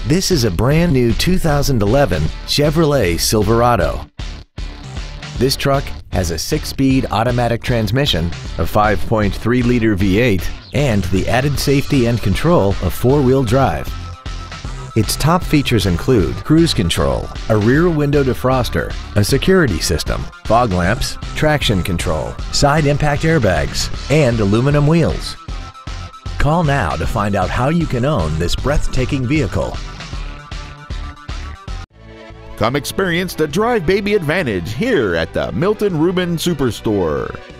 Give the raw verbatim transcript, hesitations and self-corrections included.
This is a brand new two thousand eleven Chevrolet Silverado. This truck has a six-speed automatic transmission, a five point three liter V eight, and the added safety and control of four-wheel drive. Its top features include cruise control, a rear window defroster, a security system, fog lamps, traction control, side impact airbags, and aluminum wheels. Call now to find out how you can own this breathtaking vehicle. Come experience the Drive Baby advantage here at the Milton Ruben Superstore.